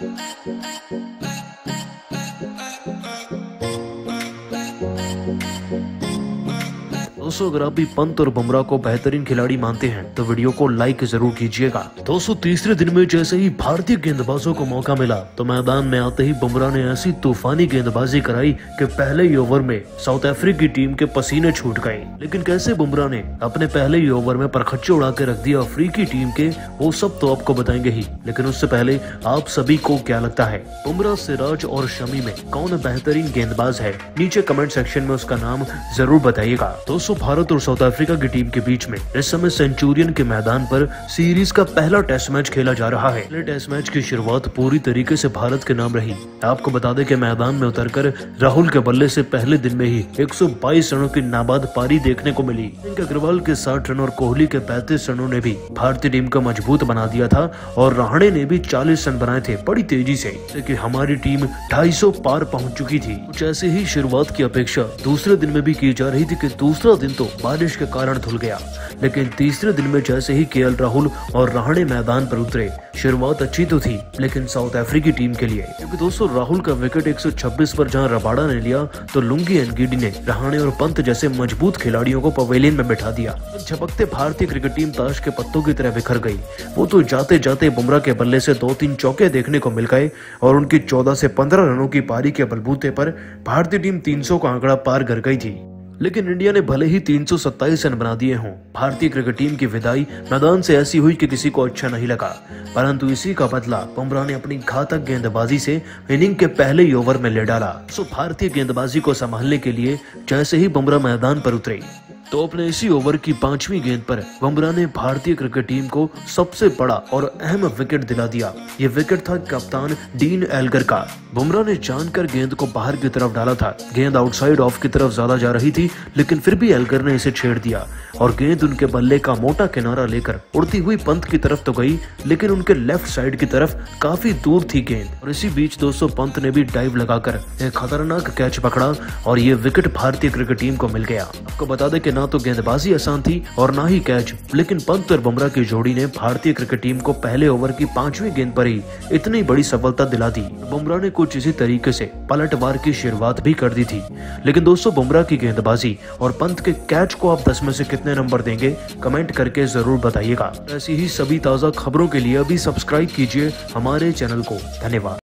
दोस्तों, अगर आप भी पंत और बुमराह को बेहतरीन खिलाड़ी मानते हैं तो वीडियो को लाइक जरूर कीजिएगा। दोस्तों, तीसरे दिन में जैसे ही भारतीय गेंदबाजों को मौका मिला तो मैदान में आते ही बुमराह ने ऐसी तूफानी गेंदबाजी कराई कि पहले ही ओवर में साउथ अफ्रीका की टीम के पसीने छूट गए। लेकिन कैसे बुमराह ने अपने पहले ही ओवर में परखच्चे उड़ा के रख दिया अफ्रीकी टीम के, वो सब तो आपको बताएंगे ही। लेकिन उससे पहले आप सभी को क्या लगता है, बुमराह, सिराज और शमी में कौन बेहतरीन गेंदबाज है? नीचे कमेंट सेक्शन में उसका नाम जरूर बताइएगा। दोस्तों, भारत और साउथ अफ्रीका की टीम के बीच में इस समय सेंचुरियन के मैदान पर सीरीज का पहला टेस्ट मैच खेला जा रहा है। पहले टेस्ट मैच की शुरुआत पूरी तरीके से भारत के नाम रही। आपको बता दें कि मैदान में उतरकर राहुल के बल्ले से पहले दिन में ही 122 रनों की नाबाद पारी देखने को मिली। अग्रवाल के 60 रन और कोहली के 35 रनों ने भी भारतीय टीम को मजबूत बना दिया था और रहाणे ने भी 40 रन बनाए थे बड़ी तेजी से, कि हमारी टीम 250 पार पहुंच चुकी थी। कुछ ऐसे ही शुरुआत की अपेक्षा दूसरे दिन में भी की जा रही थी कि दूसरा दिन तो बारिश के कारण धुल गया। लेकिन तीसरे दिन में जैसे ही केएल राहुल और रहाणे मैदान पर उतरे, शुरुआत अच्छी तो थी लेकिन साउथ अफ्रीकी टीम के लिए, क्योंकि दोस्तों राहुल का विकेट 126 पर जहां रबाडा ने लिया तो लुंगी एनगिडी ने रहाणे और पंत जैसे मजबूत खिलाड़ियों को पवेलियन में बैठा दिया। झपकते भारतीय क्रिकेट टीम ताश के पत्तों की तरह बिखर गई। वो तो जाते जाते बुमराह के बल्ले से 2-3 चौके देखने को मिल गए और उनकी 14 से 15 रनों की पारी के बलबूते पर भारतीय टीम 300 का आंकड़ा पार कर गई थी। लेकिन इंडिया ने भले ही 327 रन बना दिए हों, भारतीय क्रिकेट टीम की विदाई मैदान से ऐसी हुई कि किसी को अच्छा नहीं लगा। परंतु इसी का बदला बुमराह ने अपनी घातक गेंदबाजी से इनिंग के पहले ही ओवर में ले डाला। भारतीय गेंदबाजी को संभालने के लिए जैसे ही बुमराह मैदान पर उतरे तो अपने इसी ओवर की 5वीं गेंद पर बुमराह ने भारतीय क्रिकेट टीम को सबसे बड़ा और अहम विकेट दिला दिया। ये विकेट था कप्तान डीन एल्गर का। बुमराह ने जानकर गेंद को बाहर की तरफ डाला था। गेंद आउटसाइड ऑफ की तरफ ज्यादा जा रही थी, लेकिन फिर भी एल्गर ने इसे छेड़ दिया और गेंद उनके बल्ले का मोटा किनारा लेकर उड़ती हुई पंत की तरफ तो गई, लेकिन उनके लेफ्ट साइड की तरफ काफी दूर थी गेंद। और इसी बीच दोस्तों पंत ने भी डाइव लगाकर एक खतरनाक कैच पकड़ा और ये विकेट भारतीय क्रिकेट टीम को मिल गया। आपको बता दें कि ना तो गेंदबाजी आसान थी और ना ही कैच, लेकिन पंत और बुमराह की जोड़ी ने भारतीय क्रिकेट टीम को पहले ओवर की 5वीं गेंद पर ही इतनी बड़ी सफलता दिला दी। बुमराह ने कुछ इसी तरीके से पलटवार की शुरुआत भी कर दी थी। लेकिन दोस्तों, बुमराह की गेंदबाजी और पंत के कैच को आप 10 में से कितने नंबर देंगे, कमेंट करके जरूर बताइएगा। ऐसी ही सभी ताजा खबरों के लिए अभी सब्सक्राइब कीजिए हमारे चैनल को। धन्यवाद।